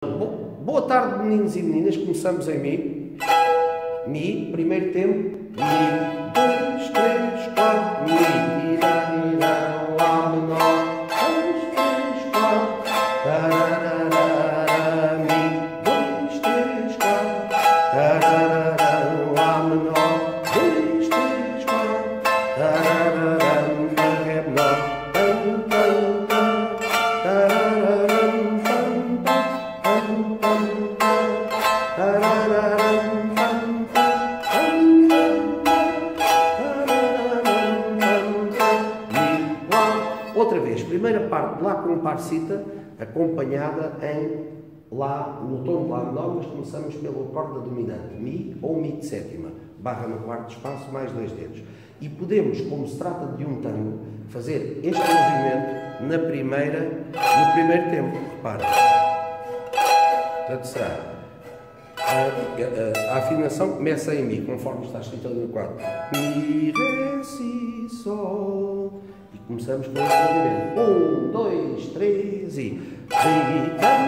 Boa tarde, meninos e meninas. Começamos em Mi. Mi, primeiro tempo. Mi, 2, 3, 4. Mi, Lá menor. 2, 3, 4. Tararara. Mi, 2, 3, 4. Tararara. Lá menor. 2, 3, 4. Tararara. Ré menor. Outra vez, primeira parte de Lá com parsita, acompanhada em Lá, no tom de Lá menor, mas começamos pelo acorde dominante, Mi ou Mi de sétima, barra no quarto espaço, mais 2 dedos. E podemos, como se trata de um tango, fazer este movimento no primeiro tempo, repara. Portanto, será a afinação começa em Mi, conforme está escrito ali no quadro. Mi, Ré, Si, Sol. E começamos com este movimento. 1, 2, 3 e...